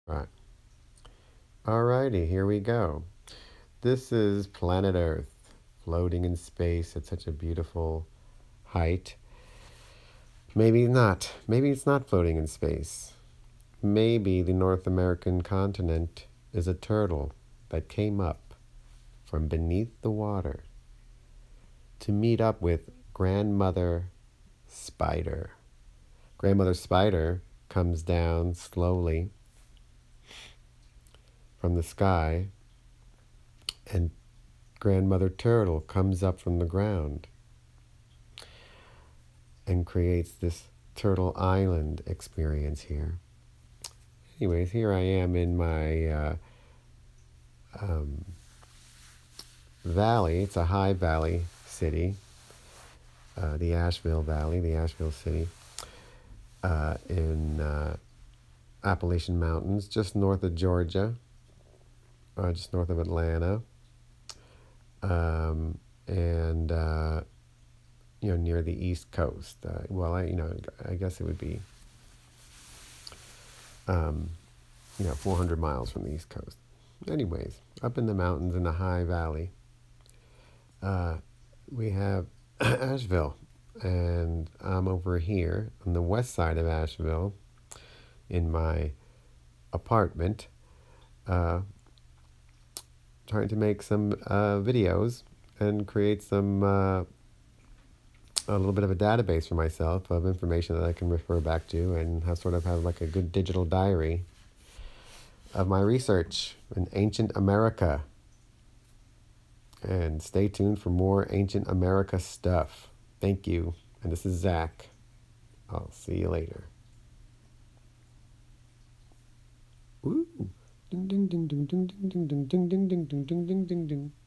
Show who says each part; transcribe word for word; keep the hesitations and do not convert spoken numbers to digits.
Speaker 1: Right. Alrighty, here we go. This is planet Earth floating in space at such a beautiful height. Maybe not. Maybe it's not floating in space. Maybe the North American continent is a turtle that came up from beneath the water to meet up with Grandmother Spider. Grandmother Spider comes down slowly from the sky, and Grandmother Turtle comes up from the ground and creates this Turtle Island experience here. Anyways, here I am in my uh, um, valley. It's a high valley city, uh, the Asheville Valley, the Asheville City, uh, in uh, Appalachian Mountains, just north of Georgia, uh, just north of Atlanta, um, and uh, you know, near the East Coast. Uh, well, I you know, I guess it would be um, you know, four hundred miles from the East Coast. Anyways, up in the mountains in the high valley, uh, we have Asheville, and I'm over here on the west side of Asheville in my apartment, uh, trying to make some uh, videos and create some uh, a little bit of a database for myself of information that I can refer back to and have sort of have like a good digital diary of my research in ancient America. And stay tuned for more ancient America stuff. Thank you. And this is Zach. I'll see you later. Woo! Ding ding ding ding ding ding ding ding ding ding ding ding ding ding ding.